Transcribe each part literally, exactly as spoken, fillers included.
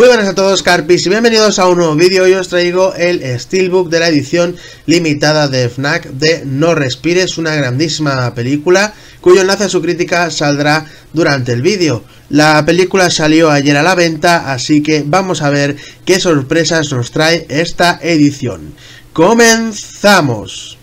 Muy buenas a todos, Carpis, y bienvenidos a un nuevo vídeo. Hoy os traigo el Steelbook de la edición limitada de F N A C de No Respires, una grandísima película cuyo enlace a su crítica saldrá durante el vídeo. La película salió ayer a la venta, así que vamos a ver qué sorpresas nos trae esta edición. ¡Comenzamos!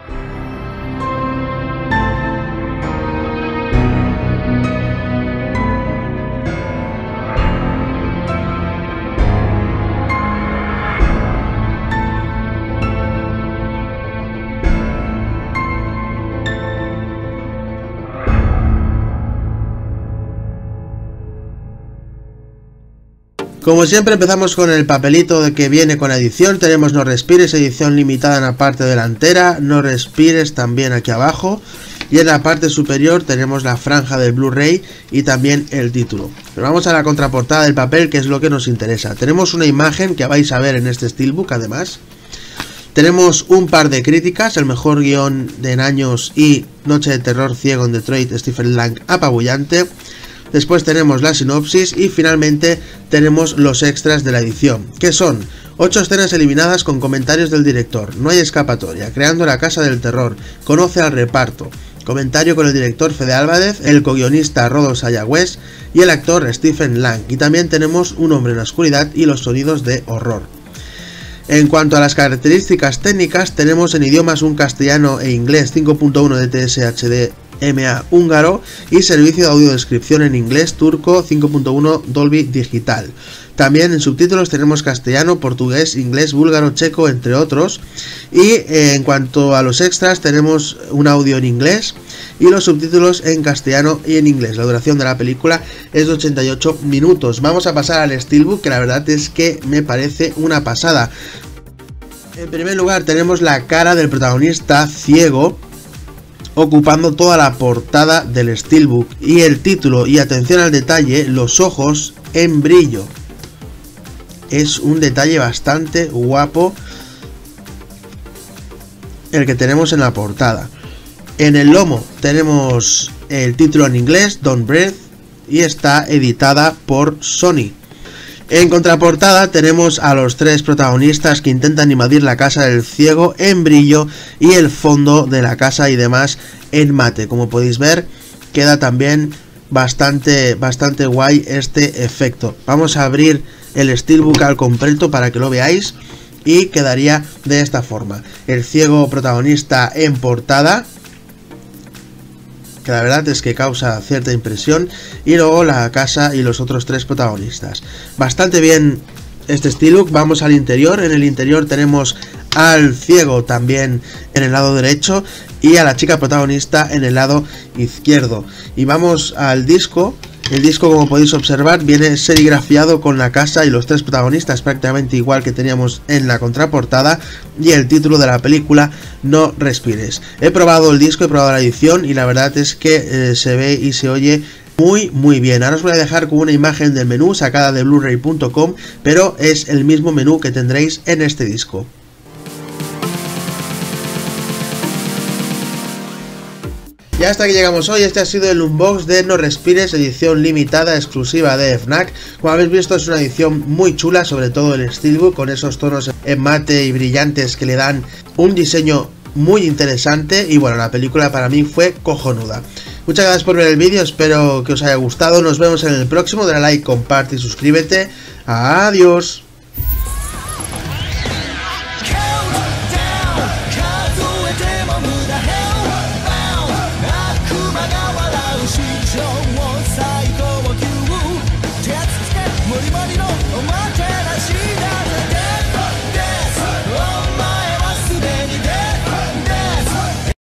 Como siempre empezamos con el papelito de que viene con la edición. Tenemos No Respires, edición limitada en la parte delantera, No Respires también aquí abajo, y en la parte superior tenemos la franja del Blu-ray y también el título. Pero vamos a la contraportada del papel, que es lo que nos interesa. Tenemos una imagen que vais a ver en este Steelbook además. Tenemos un par de críticas: el mejor guión de en años y Noche de terror ciego en Detroit, Stephen Lang, apabullante. Después tenemos la sinopsis y finalmente tenemos los extras de la edición, que son ocho escenas eliminadas con comentarios del director, no hay escapatoria, creando la casa del terror, conoce al reparto, comentario con el director Fede Álvarez, el co-guionista Rodos Ayagüez y el actor Stephen Lang, y también tenemos Un hombre en la oscuridad y los sonidos de horror. En cuanto a las características técnicas, tenemos en idiomas un castellano e inglés cinco punto uno D T S H D M A húngaro y servicio de audiodescripción en inglés, turco, cinco punto uno Dolby Digital. También en subtítulos tenemos castellano, portugués, inglés, búlgaro, checo, entre otros. Y eh, en cuanto a los extras, tenemos un audio en inglés y los subtítulos en castellano y en inglés. La duración de la película es de ochenta y ocho minutos. Vamos a pasar al Steelbook, que la verdad es que me parece una pasada. En primer lugar tenemos la cara del protagonista ciego ocupando toda la portada del Steelbook, y el título, y atención al detalle, los ojos en brillo. Es un detalle bastante guapo el que tenemos en la portada. En el lomo tenemos el título en inglés, Don't Breathe, y está editada por Sony. En contraportada tenemos a los tres protagonistas que intentan invadir la casa del ciego en brillo y el fondo de la casa y demás en mate. Como podéis ver, queda también bastante, bastante guay este efecto. Vamos a abrir el Steelbook al completo para que lo veáis y quedaría de esta forma. El ciego protagonista en portada, que la verdad es que causa cierta impresión, y luego la casa y los otros tres protagonistas. Bastante bien este Steelbook. Vamos al interior. En el interior tenemos al ciego también en el lado derecho y a la chica protagonista en el lado izquierdo. Y vamos al disco. El disco, como podéis observar, viene serigrafiado con la casa y los tres protagonistas, prácticamente igual que teníamos en la contraportada, y el título de la película, No Respires. He probado el disco, he probado la edición y la verdad es que eh, se ve y se oye muy muy bien. Ahora os voy a dejar con una imagen del menú sacada de Blu Ray punto com, pero es el mismo menú que tendréis en este disco. Y hasta aquí llegamos hoy. Este ha sido el unbox de No Respires, edición limitada exclusiva de F N A C. Como habéis visto, es una edición muy chula, sobre todo el Steelbook, con esos tonos en mate y brillantes que le dan un diseño muy interesante. Y bueno, la película para mí fue cojonuda. Muchas gracias por ver el vídeo, espero que os haya gustado. Nos vemos en el próximo. Dale like, comparte y suscríbete. Adiós.